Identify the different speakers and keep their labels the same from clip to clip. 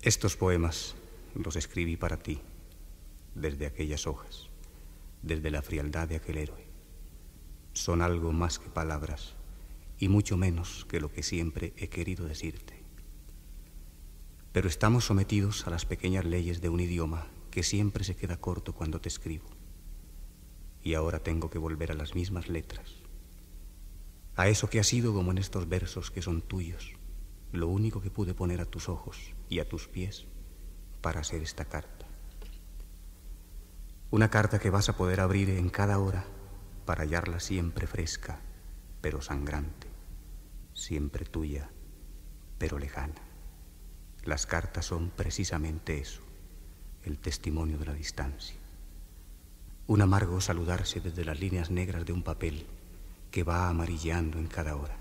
Speaker 1: Estos poemas los escribí para ti, desde aquellas hojas, desde la frialdad de aquel héroe. Son algo más que palabras y mucho menos que lo que siempre he querido decirte. Pero estamos sometidos a las pequeñas leyes de un idioma que siempre se queda corto cuando te escribo. Y ahora tengo que volver a las mismas letras, a eso que ha sido como en estos versos que son tuyos, lo único que pude poner a tus ojos y a tus pies para hacer esta carta. Una carta que vas a poder abrir en cada hora para hallarla siempre fresca, pero sangrante, siempre tuya, pero lejana. Las cartas son precisamente eso, el testimonio de la distancia. Un amargo saludarse desde las líneas negras de un papel que va amarilleando en cada hora.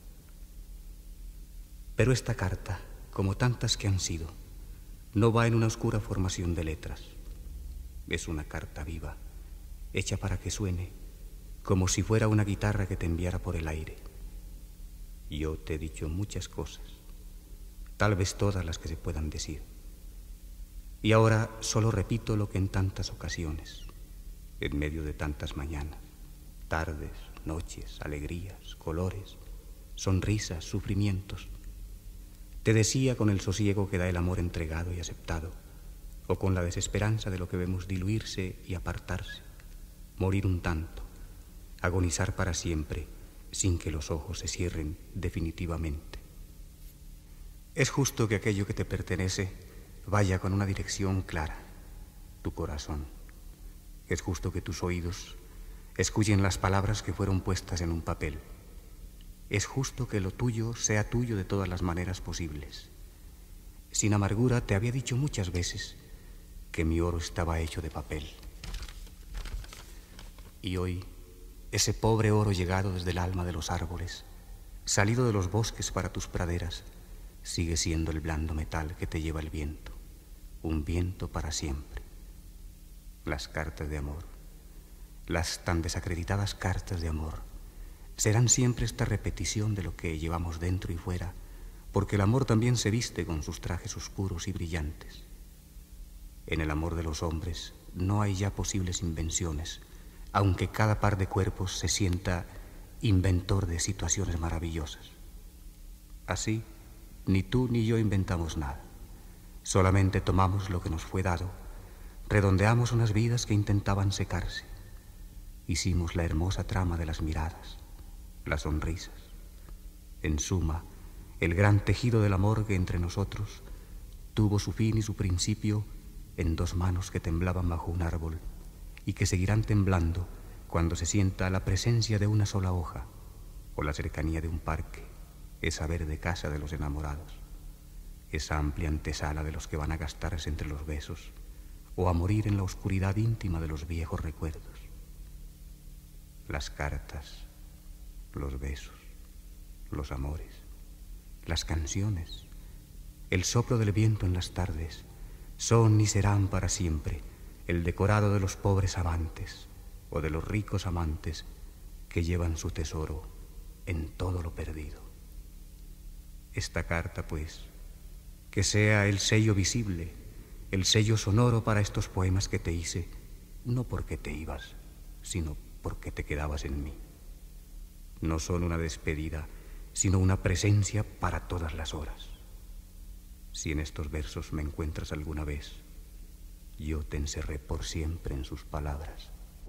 Speaker 1: Pero esta carta, como tantas que han sido, no va en una oscura formación de letras. Es una carta viva, hecha para que suene, como si fuera una guitarra que te enviara por el aire. Yo te he dicho muchas cosas, tal vez todas las que se puedan decir. Y ahora solo repito lo que en tantas ocasiones, en medio de tantas mañanas, tardes, noches, alegrías, colores, sonrisas, sufrimientos, te decía con el sosiego que da el amor entregado y aceptado, o con la desesperanza de lo que vemos diluirse y apartarse, morir un tanto, agonizar para siempre, sin que los ojos se cierren definitivamente. Es justo que aquello que te pertenece vaya con una dirección clara, tu corazón. Es justo que tus oídos escuchen las palabras que fueron puestas en un papel. Es justo que lo tuyo sea tuyo de todas las maneras posibles. Sin amargura te había dicho muchas veces que mi oro estaba hecho de papel. Y hoy, ese pobre oro llegado desde el alma de los árboles, salido de los bosques para tus praderas, sigue siendo el blando metal que te lleva el viento, un viento para siempre. Las cartas de amor, las tan desacreditadas cartas de amor, serán siempre esta repetición de lo que llevamos dentro y fuera, porque el amor también se viste con sus trajes oscuros y brillantes. En el amor de los hombres no hay ya posibles invenciones, aunque cada par de cuerpos se sienta inventor de situaciones maravillosas. Así, ni tú ni yo inventamos nada, solamente tomamos lo que nos fue dado, redondeamos unas vidas que intentaban secarse, hicimos la hermosa trama de las miradas, las sonrisas, en suma, el gran tejido del amor que entre nosotros tuvo su fin y su principio en dos manos que temblaban bajo un árbol y que seguirán temblando cuando se sienta la presencia de una sola hoja o la cercanía de un parque, esa verde casa de los enamorados, esa amplia antesala de los que van a gastarse entre los besos o a morir en la oscuridad íntima de los viejos recuerdos. Las cartas, los besos, los amores, las canciones, el soplo del viento en las tardes, son y serán para siempre el decorado de los pobres amantes o de los ricos amantes que llevan su tesoro en todo lo perdido. Esta carta, pues, que sea el sello visible, el sello sonoro para estos poemas que te hice, no porque te ibas, sino porque te quedabas en mí. No son una despedida, sino una presencia para todas las horas. Si en estos versos me encuentras alguna vez, yo te encerré por siempre en sus palabras.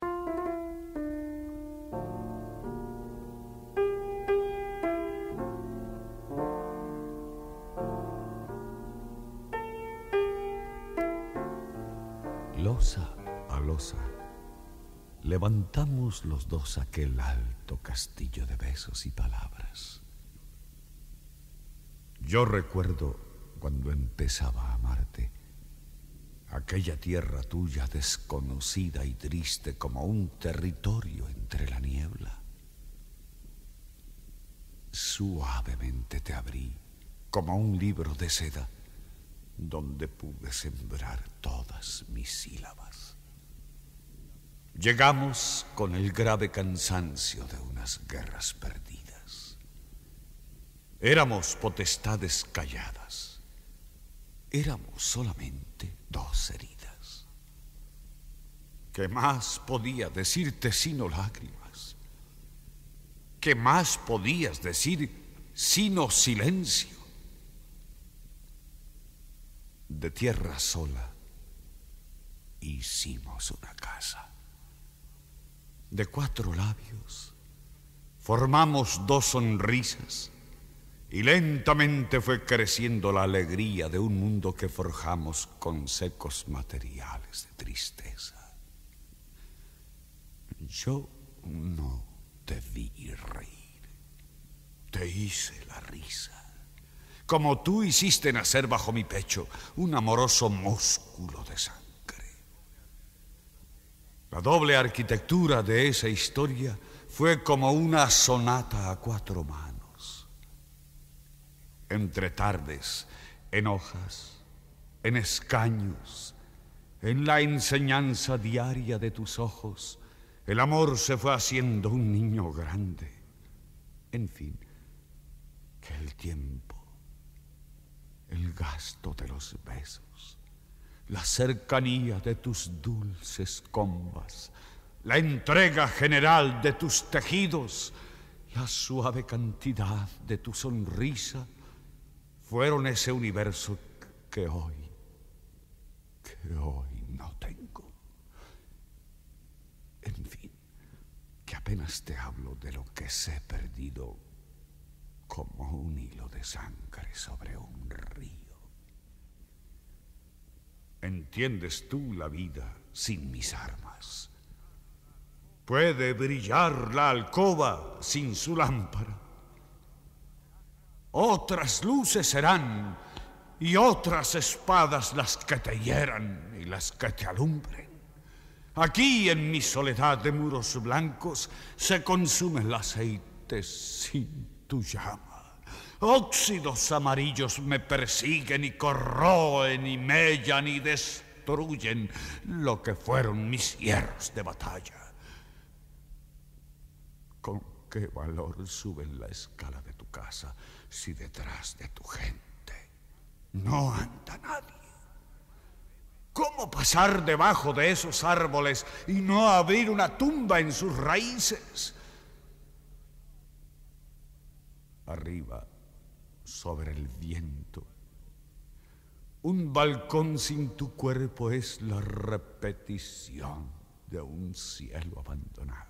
Speaker 2: Losa a losa, levantamos los dos aquel alto castillo de besos y palabras. Yo recuerdo cuando empezaba a amarte, aquella tierra tuya desconocida y triste como un territorio entre la niebla. Suavemente te abrí como un libro de seda donde pude sembrar todas mis sílabas. Llegamos con el grave cansancio de unas guerras perdidas. Éramos potestades calladas, éramos solamente dos heridas. ¿Qué más podía decirte sino lágrimas? ¿Qué más podías decir sino silencio? De tierra sola hicimos una casa. De 4 labios formamos 2 sonrisas y lentamente fue creciendo la alegría de un mundo que forjamos con secos materiales de tristeza. Yo no te vi reír, te hice la risa, como tú hiciste nacer bajo mi pecho un amoroso músculo de sangre. La doble arquitectura de esa historia fue como una sonata a 4 manos. Entre tardes, en hojas, en escaños, en la enseñanza diaria de tus ojos, el amor se fue haciendo un niño grande. En fin, que el tiempo, el gasto de los besos, la cercanía de tus dulces combas, la entrega general de tus tejidos, la suave cantidad de tu sonrisa, fueron ese universo que hoy no tengo. En fin, que apenas te hablo de lo que se he perdido como un hilo de sangre sobre un río. ¿Entiendes tú la vida sin mis armas? ¿Puede brillar la alcoba sin su lámpara? Otras luces serán y otras espadas las que te hieran y las que te alumbren. Aquí en mi soledad de muros blancos se consume el aceite sin tu llama. Óxidos amarillos me persiguen y corroen y mellan y destruyen lo que fueron mis hierros de batalla. ¿Con qué valor suben la escala de tu casa si detrás de tu gente no anda nadie? ¿Cómo pasar debajo de esos árboles y no abrir una tumba en sus raíces? Arriba, sobre el viento, un balcón sin tu cuerpo es la repetición de un cielo abandonado.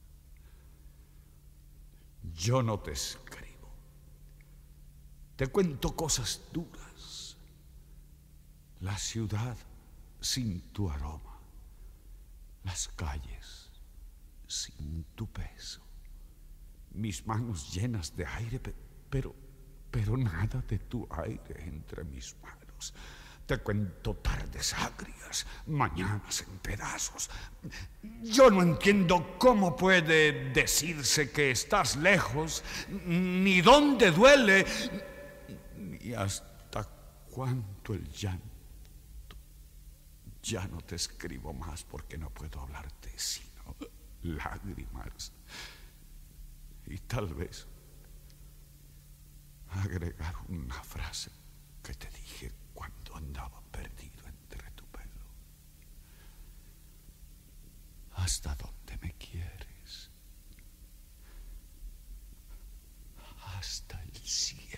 Speaker 2: Yo no te escribo, te cuento cosas duras. La ciudad sin tu aroma, las calles sin tu peso, mis manos llenas de aire, pero nada de tu aire entre mis manos. Te cuento tardes agrias, mañanas en pedazos. Yo no entiendo cómo puede decirse que estás lejos, ni dónde duele, ni hasta cuánto el llanto. Ya no te escribo más porque no puedo hablarte sino lágrimas. Y tal vez agregar una frase que te dije cuando andaba perdido entre tu pelo. ¿Hasta dónde me quieres? Hasta el cielo.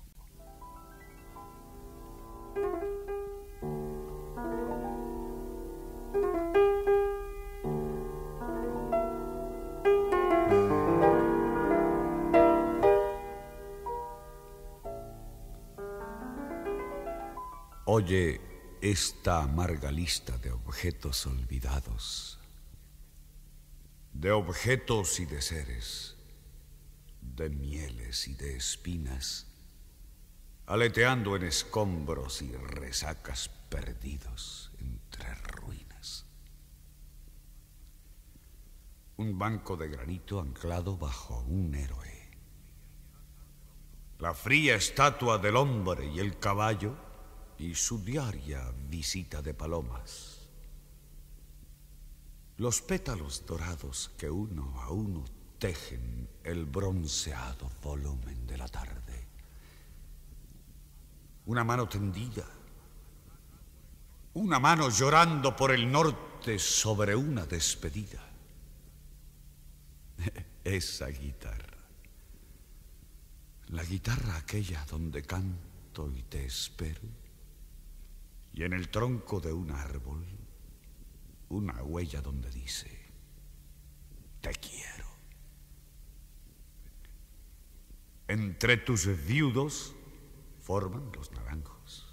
Speaker 2: Oye esta amarga lista de objetos olvidados, de objetos y de seres, de mieles y de espinas, aleteando en escombros y resacas perdidos entre ruinas. Un banco de granito anclado bajo un héroe. La fría estatua del hombre y el caballo y su diaria visita de palomas. Los pétalos dorados que uno a uno tejen el bronceado volumen de la tarde. Una mano tendida Una mano llorando por el norte sobre una despedida. Esa guitarra. La guitarra aquella donde canto y te espero. Y en el tronco de un árbol, una huella donde dice, te quiero. Entre tus viudos forman los naranjos.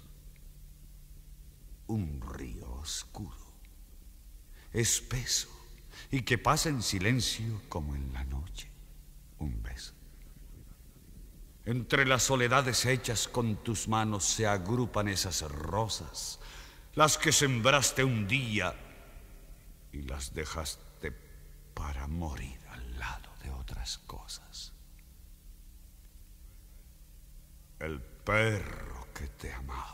Speaker 2: Un río oscuro, espeso, y que pasa en silencio como en la noche. Un beso. Entre las soledades hechas con tus manos se agrupan esas rosas, las que sembraste un día y las dejaste para morir al lado de otras cosas. El perro que te amaba.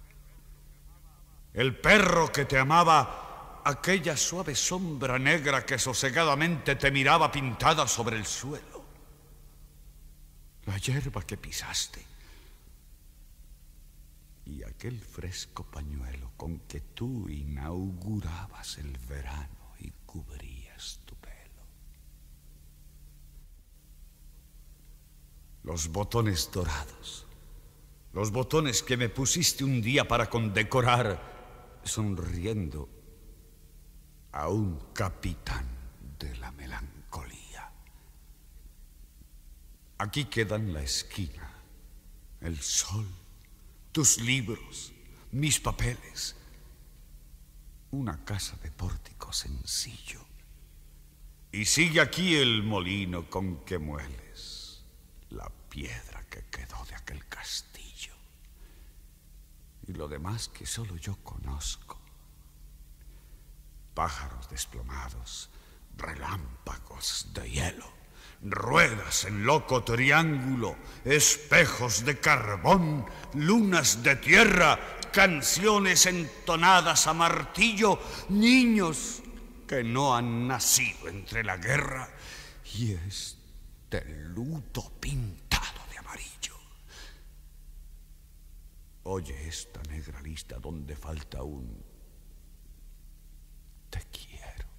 Speaker 2: El perro que te amaba, aquella suave sombra negra que sosegadamente te miraba pintada sobre el suelo. La hierba que pisaste y aquel fresco pañuelo con que tú inaugurabas el verano y cubrías tu pelo. Los botones dorados, los botones que me pusiste un día para condecorar, sonriendo a un capitán de la melancolía. Aquí quedan la esquina, el sol, tus libros, mis papeles, una casa de pórtico sencillo. Y sigue aquí el molino con que mueles la piedra que quedó de aquel castillo. Y lo demás que solo yo conozco. Pájaros desplomados, relámpagos de hielo. Ruedas en loco triángulo, espejos de carbón, lunas de tierra, canciones entonadas a martillo, niños que no han nacido entre la guerra y este luto pintado de amarillo. Oye esta negra lista donde falta un te quiero.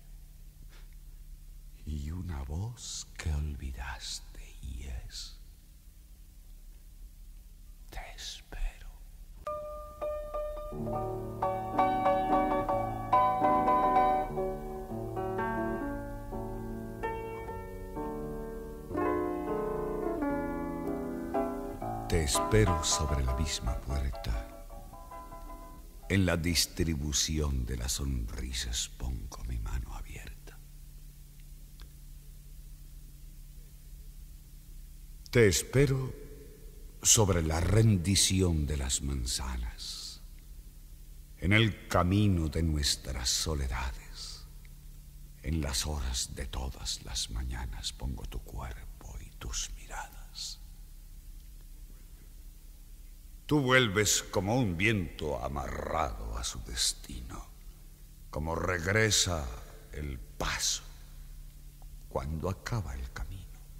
Speaker 2: Y una voz que olvidaste y es te espero. Te espero sobre la misma puerta. En la distribución de las sonrisas pongo mi mano abierta. Te espero sobre la rendición de las manzanas, en el camino de nuestras soledades, en las horas de todas las mañanas pongo tu cuerpo y tus miradas. Tú vuelves como un viento amarrado a su destino, como regresa el paso cuando acaba el camino.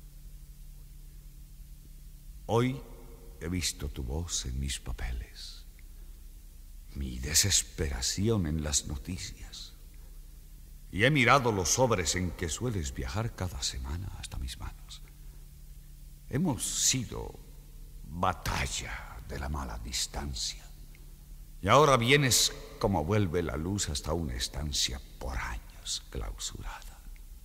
Speaker 2: Hoy he visto tu voz en mis papeles, mi desesperación en las noticias, y he mirado los sobres en que sueles viajar cada semana hasta mis manos. Hemos sido batalla de la mala distancia, y ahora vienes como vuelve la luz hasta una estancia por años clausurada.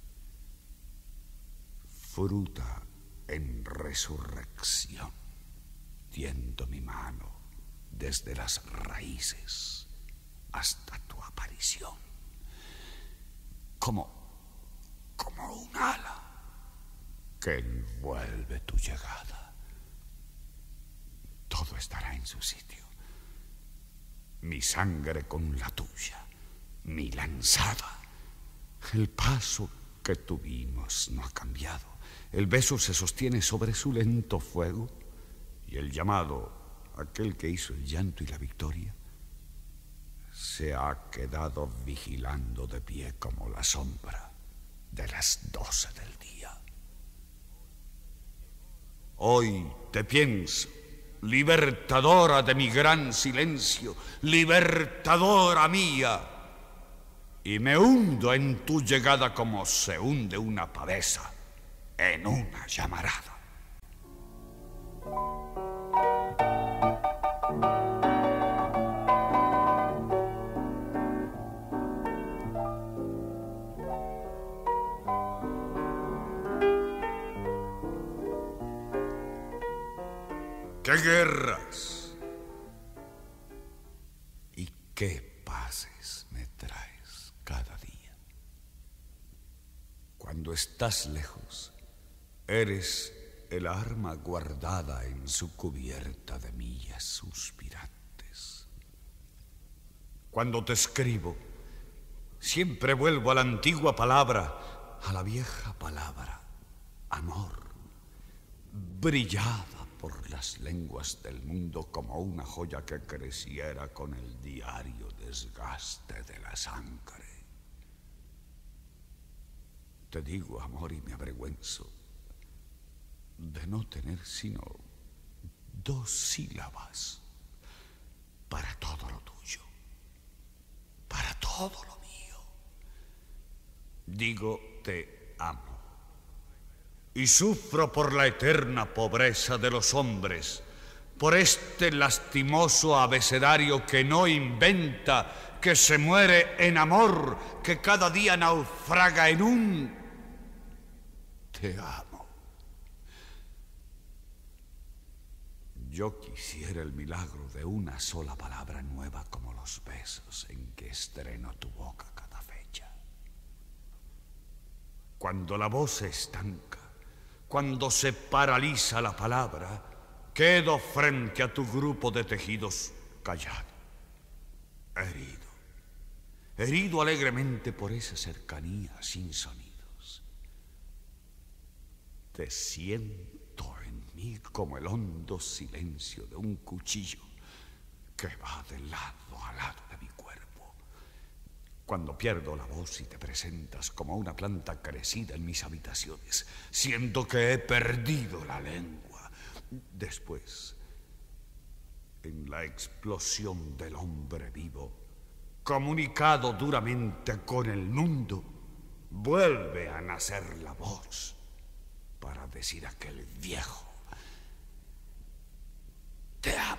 Speaker 2: Fruta en resurrección, tiendo mi mano desde las raíces hasta tu aparición, como un ala que envuelve tu llegada. Todo estará en su sitio, mi sangre con la tuya, mi lanzada. El paso que tuvimos no ha cambiado. El beso se sostiene sobre su lento fuego y el llamado, aquel que hizo el llanto y la victoria, se ha quedado vigilando de pie como la sombra de las 12 del día. Hoy te pienso libertadora de mi gran silencio, libertadora mía. Y me hundo en tu llegada como se hunde una pavesa en una llamarada. ¿Qué guerras y qué paces me traes cada día? Cuando estás lejos, eres el arma guardada en su cubierta de millas suspirantes. Cuando te escribo, siempre vuelvo a la antigua palabra, a la vieja palabra, amor, brillada por las lenguas del mundo como una joya que creciera con el diario desgaste de la sangre. Te digo, amor, y me avergüenzo de no tener sino 2 sílabas para todo lo tuyo, para todo lo mío. Digo, te amo. Y sufro por la eterna pobreza de los hombres, por este lastimoso abecedario que no inventa, que se muere en amor, que cada día naufraga en un te amo. Yo quisiera el milagro de una sola palabra nueva como los besos en que estreno tu boca cada fecha. Cuando la voz se estanca, cuando se paraliza la palabra, quedo frente a tu grupo de tejidos callado, herido alegremente por esa cercanía sin sonidos. Te siento en mí como el hondo silencio de un cuchillo que va de lado a lado de mi cuerpo. Cuando pierdo la voz y te presentas como una planta crecida en mis habitaciones, siento que he perdido la lengua. Después, en la explosión del hombre vivo, comunicado duramente con el mundo, vuelve a nacer la voz para decir a aquel viejo, te amo.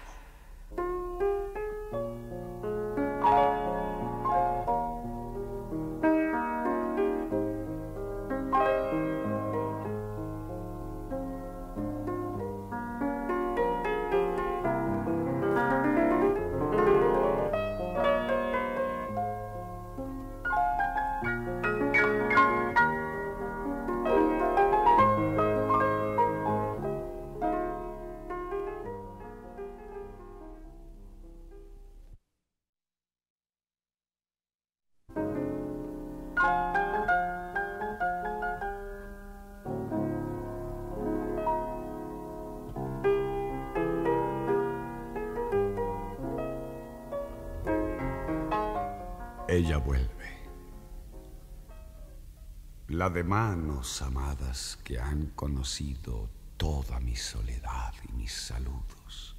Speaker 2: Ella vuelve, la de manos amadas que han conocido toda mi soledad y mis saludos.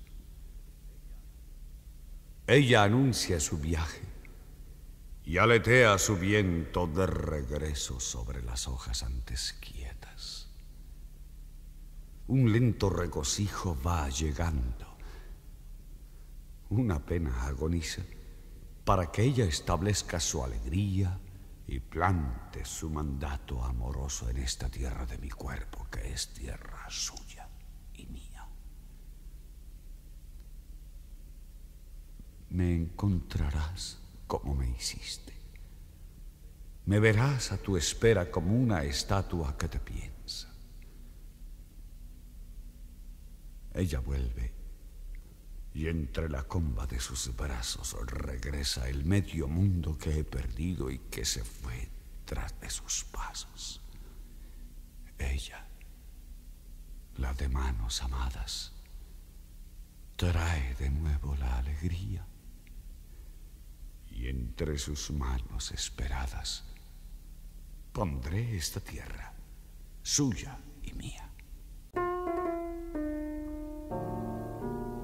Speaker 2: Ella anuncia su viaje y aletea su viento de regreso sobre las hojas antes quietas. Un lento regocijo va llegando, una pena agoniza, para que ella establezca su alegría y plante su mandato amoroso en esta tierra de mi cuerpo, que es tierra suya y mía. Me encontrarás como me hiciste. Me verás a tu espera como una estatua que te piensa. Ella vuelve y entre la comba de sus brazos regresa el medio mundo que he perdido y que se fue tras de sus pasos. Ella, la de manos amadas, trae de nuevo la alegría y entre sus manos esperadas pondré esta tierra, suya y mía.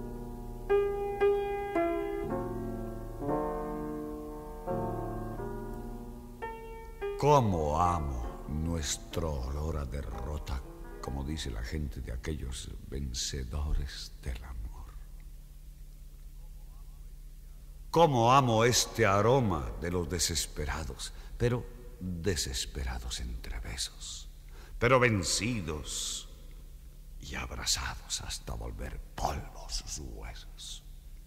Speaker 2: cómo amo nuestro olor a derrota, como dice la gente de aquellos vencedores del amor. Cómo amo este aroma de los desesperados, pero desesperados entre besos, pero vencidos y abrazados hasta volver polvo sus huesos.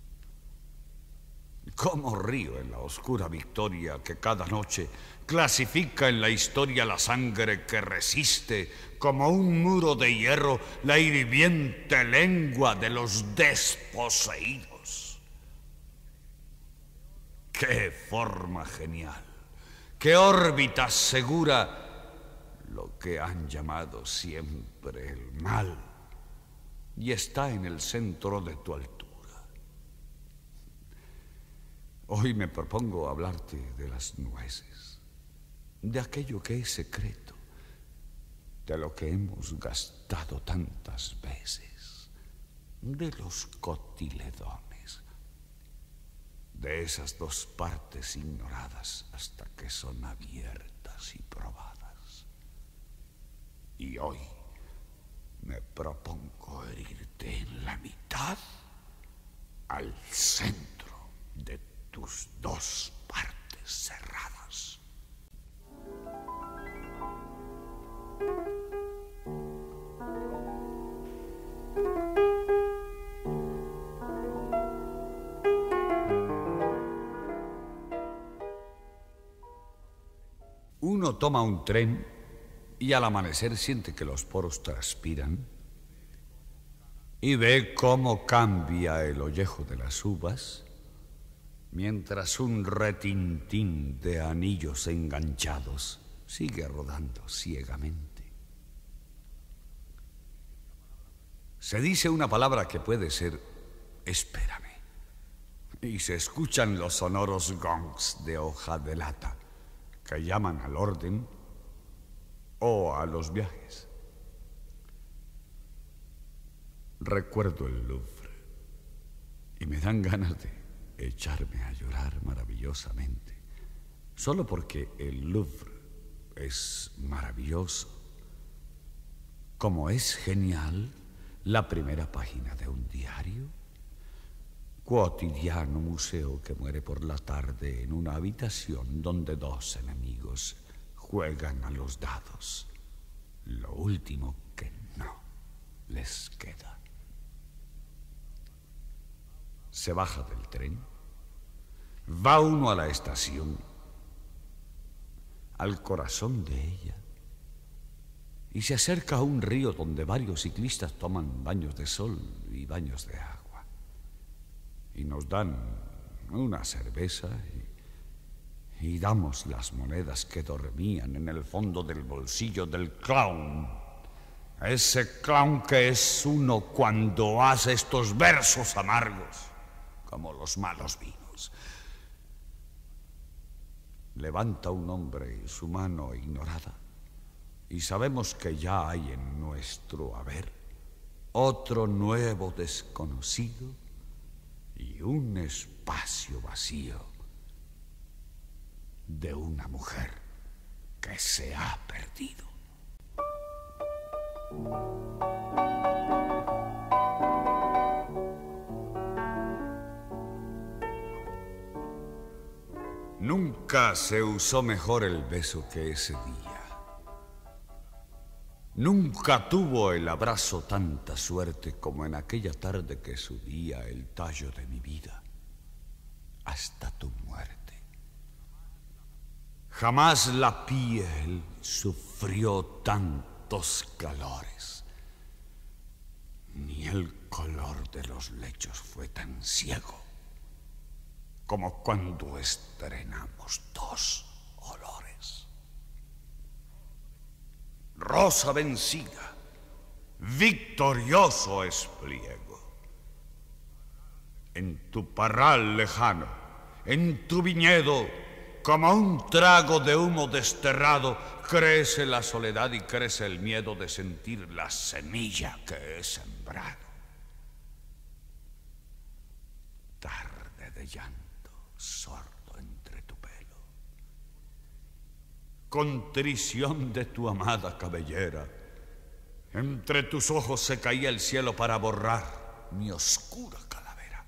Speaker 2: Cómo río en la oscura victoria que cada noche clasifica en la historia la sangre que resiste como un muro de hierro la hirviente lengua de los desposeídos. ¡Qué forma genial! ¡Qué órbita segura! Lo que han llamado siempre el mal, y está en el centro de tu altura. Hoy me propongo hablarte de las nueces, de aquello que es secreto, de lo que hemos gastado tantas veces, de los cotiledones, de esas dos partes ignoradas hasta que son abiertas y probadas. Y hoy me propongo herirte en la mitad, al centro de tus dos partes cerradas. Uno toma un tren y al amanecer siente que los poros transpiran y ve cómo cambia el ollejo de las uvas mientras un retintín de anillos enganchados sigue rodando ciegamente. Se dice una palabra que puede ser espérame, y se escuchan los sonoros gongs de hoja de lata que llaman al orden o a los viajes. Recuerdo el Louvre y me dan ganas de echarme a llorar maravillosamente, solo porque el Louvre es maravilloso, como es genial la primera página de un diario, cotidiano museo que muere por la tarde en una habitación donde dos enemigos juegan a los dados, lo último que no les queda. Se baja del tren, va uno a la estación, al corazón de ella, y se acerca a un río donde varios ciclistas toman baños de sol y baños de agua. Y nos dan una cerveza y damos las monedas que dormían en el fondo del bolsillo del clown. Ese clown que es uno cuando hace estos versos amargos, como los malos vinos. Levanta un hombre su mano ignorada y sabemos que ya hay en nuestro haber otro nuevo desconocido y un espacio vacío de una mujer que se ha perdido. Nunca se usó mejor el beso que ese día. Nunca tuvo el abrazo tanta suerte como en aquella tarde que subía el tallo de mi vida hasta tu muerte. Jamás la piel sufrió tantos calores, ni el color de los lechos fue tan ciego como cuando estrenamos dos olores. Rosa vencida, victorioso espliego. En tu parral lejano, en tu viñedo, como un trago de humo desterrado, crece la soledad y crece el miedo de sentir la semilla que he sembrado. Tarde de llanto sordo entre tu pelo, contrición de tu amada cabellera. Entre tus ojos se caía el cielo para borrar mi oscura calavera.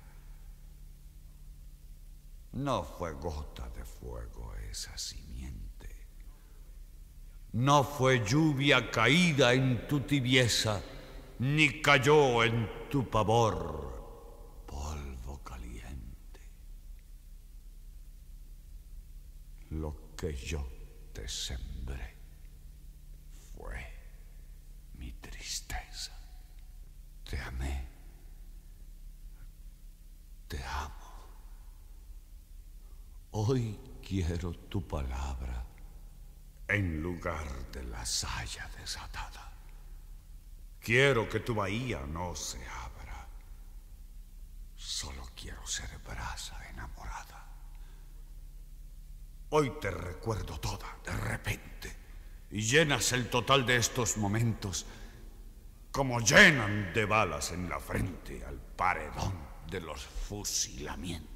Speaker 2: No fue gota de fuego esa simiente. No fue lluvia caída en tu tibieza, ni cayó en tu pavor polvo caliente. Lo que yo te sembré fue mi tristeza. Te amé, te amo. Hoy quiero tu palabra en lugar de la saya desatada. Quiero que tu bahía no se abra. Solo quiero ser brasa enamorada. Hoy te recuerdo toda de repente y llenas el total de estos momentos como llenan de balas en la frente al paredón de los fusilamientos.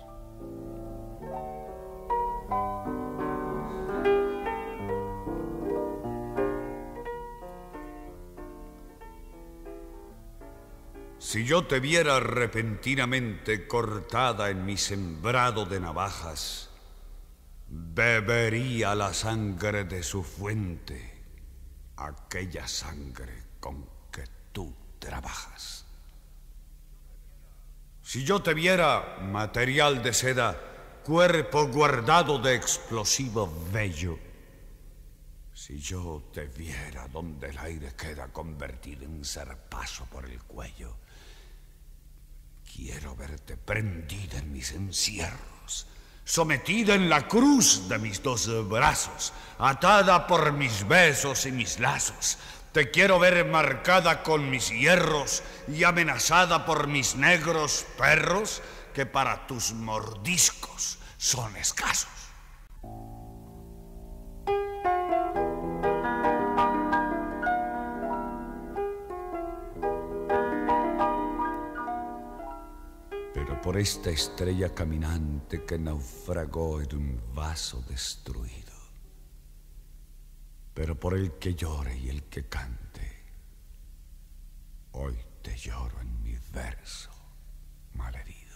Speaker 2: Si yo te viera repentinamente cortada en mi sembrado de navajas, bebería la sangre de su fuente, aquella sangre con que tú trabajas. Si yo te viera material de seda, cuerpo guardado de explosivo vello, si yo te viera donde el aire queda convertido en zarpazo por el cuello, quiero verte prendida en mis encierros, sometida en la cruz de mis dos brazos, atada por mis besos y mis lazos. Te quiero ver marcada con mis hierros y amenazada por mis negros perros que para tus mordiscos son escasos. Pero por esta estrella caminante que naufragó en un vaso destruido, pero por el que llore y el que cante, hoy te lloro en mi verso malherido.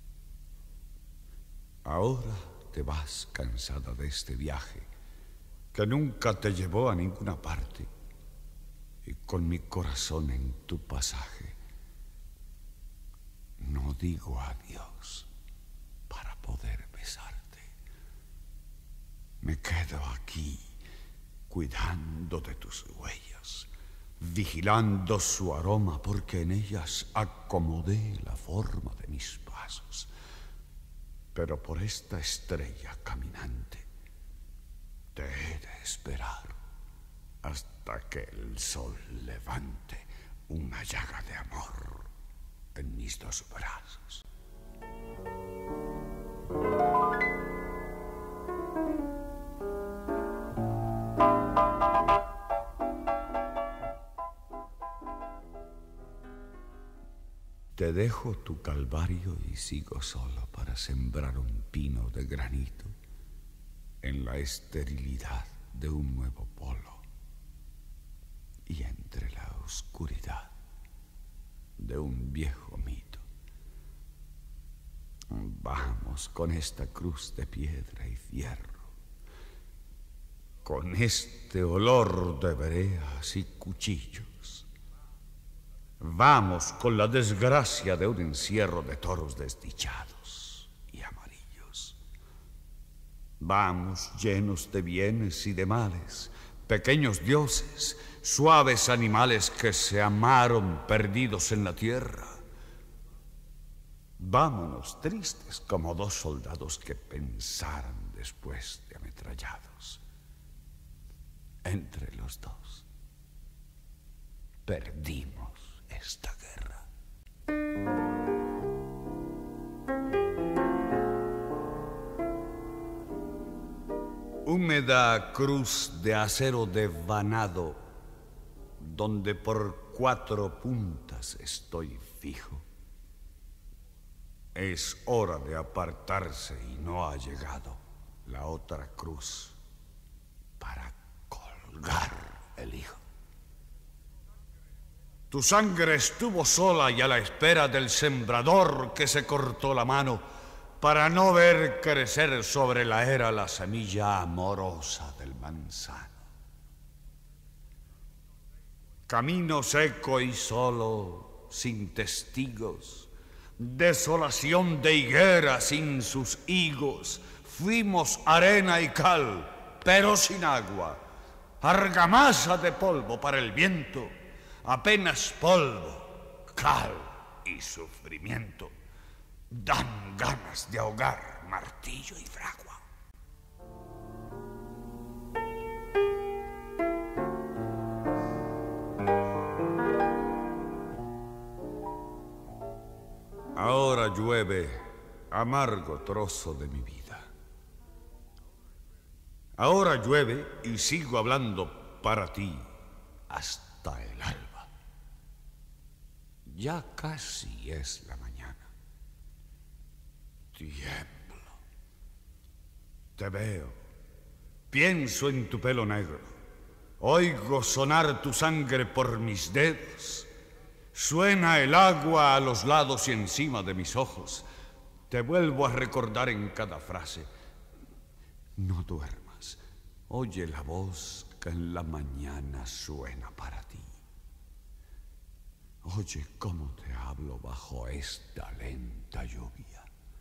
Speaker 2: Ahora te vas cansada de este viaje que nunca te llevó a ninguna parte, y con mi corazón en tu pasaje no digo adiós para poder besarte. Me quedo aquí cuidando de tus huellas, vigilando su aroma, porque en ellas acomodé la forma de mis pasos. Pero por esta estrella caminante te he de esperar hasta que el sol levante una llaga de amor en mis dos brazos. Te dejo tu calvario y sigo solo para sembrar un pino de granito en la esterilidad de un nuevo polo y entre la oscuridad de un viejo mito. Vamos con esta cruz de piedra y fierro, con este olor de breas y cuchillos. Vamos con la desgracia de un encierro de toros desdichados y amarillos. Vamos llenos de bienes y de males, pequeños dioses, suaves animales que se amaron perdidos en la tierra. Vámonos tristes como dos soldados que pensaran después de ametrallados. Entre los dos perdimos esta guerra. Húmeda cruz de acero devanado, donde por 4 puntas estoy fijo. Es hora de apartarse y no ha llegado la otra cruz para colgar el hijo. Tu sangre estuvo sola y a la espera del sembrador que se cortó la mano para no ver crecer sobre la era la semilla amorosa del manzano. Camino seco y solo, sin testigos, desolación de higuera sin sus higos, fuimos arena y cal, pero sin agua, argamasa de polvo para el viento, apenas polvo, cal y sufrimiento. Dan ganas de ahogar martillo y fragua. Ahora llueve, amargo trozo de mi vida. Ahora llueve y sigo hablando para ti hasta el alba. Ya casi es la mañana. Tiemblo. Te veo. Pienso en tu pelo negro. Oigo sonar tu sangre por mis dedos. Suena el agua a los lados y encima de mis ojos. Te vuelvo a recordar en cada frase. No duermas. Oye la voz que en la mañana suena para ti. Oye cómo te hablo bajo esta lenta lluvia.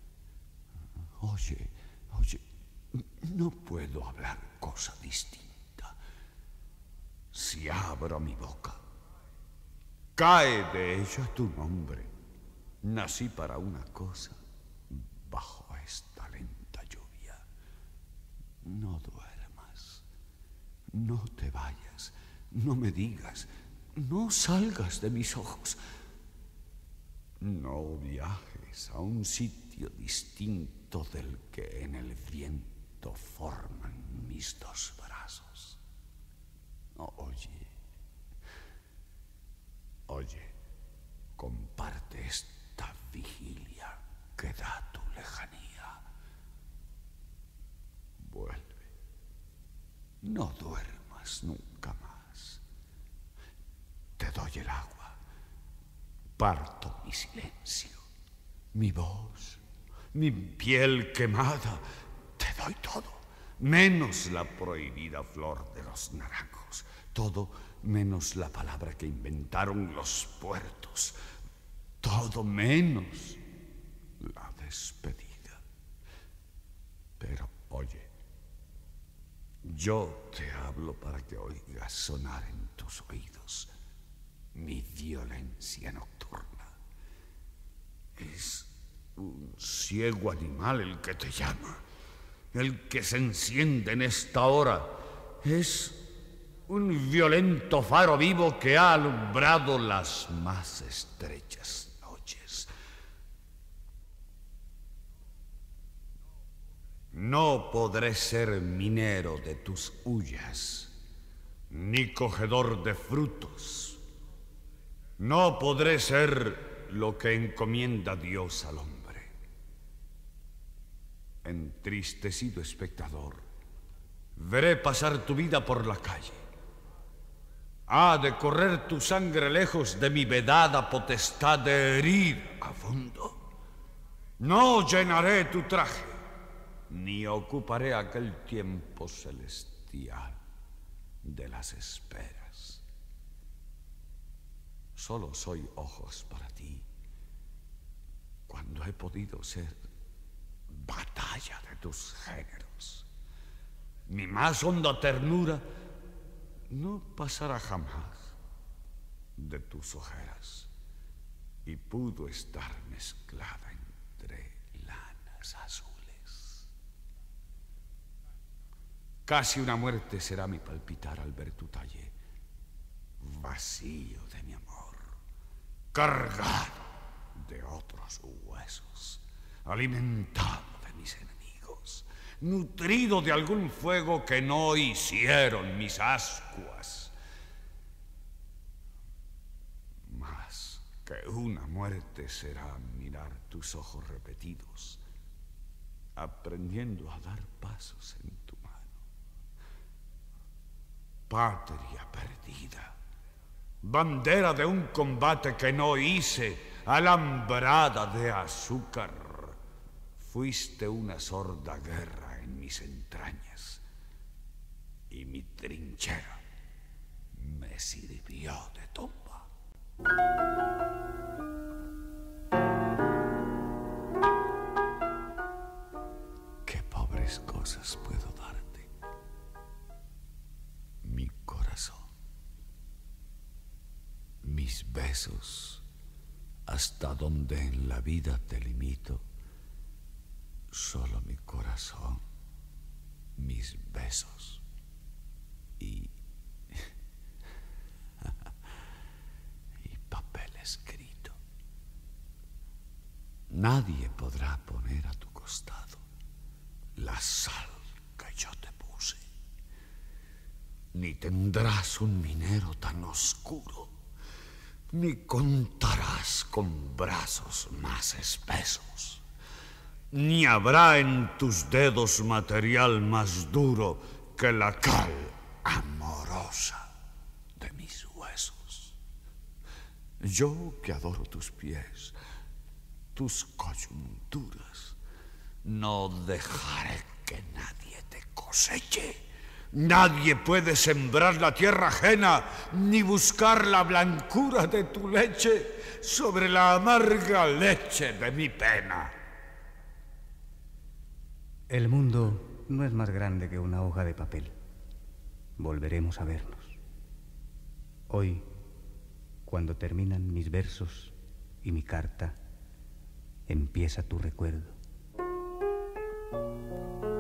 Speaker 2: Oye, no puedo hablar cosa distinta. Si abro mi boca, cae de ella tu nombre. Nací para una cosa, bajo esta lenta lluvia. No duermas, no te vayas, no me digas, no salgas de mis ojos. No viajes a un sitio distinto del que en el viento forman mis dos brazos. Oye, comparte esta vigilia que da tu lejanía. Vuelve, no duermas nunca más. Te doy el agua, parto mi silencio, mi voz, mi piel quemada. Te doy todo, menos la prohibida flor de los naranjos. Todo menos la palabra que inventaron los puertos. Todo menos la despedida. Pero oye, yo te hablo para que oigas sonar en tus oídos mi violencia nocturna. Es un ciego animal el que te llama, el que se enciende en esta hora. Es un violento faro vivo que ha alumbrado las más estrechas noches. No podré ser minero de tus huyas, ni cogedor de frutos. No podré ser lo que encomienda Dios al hombre. Entristecido espectador, veré pasar tu vida por la calle. Ha de correr tu sangre lejos de mi vedada potestad de herir a fondo. No llenaré tu traje, ni ocuparé aquel tiempo celestial de las esperas. Solo soy ojos para ti, cuando he podido ser batalla de tus géneros. Mi más honda ternura no pasará jamás de tus ojeras, y pudo estar mezclada entre lanas azules. Casi una muerte será mi palpitar al ver tu talle, vacío de mi amor, cargado de otros huesos, alimentado de mis enemigos, nutrido de algún fuego que no hicieron mis ascuas. Más que una muerte será mirar tus ojos repetidos, aprendiendo a dar pasos en tu mano. Patria perdida, bandera de un combate que no hice, alambrada de azúcar, fuiste una sorda guerra en mis entrañas, y mi trinchera me sirvió de tumba. Qué pobres cosas puedo darte. Mi corazón, mis besos, hasta donde en la vida te limito, solo mi corazón, mis besos y papel escrito. Nadie podrá poner a tu costado la sal que yo te puse, ni tendrás un minero tan oscuro, ni contarás con brazos más espesos, ni habrá en tus dedos material más duro que la cal amorosa de mis huesos. Yo que adoro tus pies, tus coyunturas, no dejaré que nadie te coseche. Nadie puede sembrar la tierra ajena, ni buscar la blancura de tu leche sobre la amarga leche de mi pena.
Speaker 1: El mundo no es más grande que una hoja de papel. Volveremos a vernos. Hoy, cuando terminan mis versos y mi carta, empieza tu recuerdo.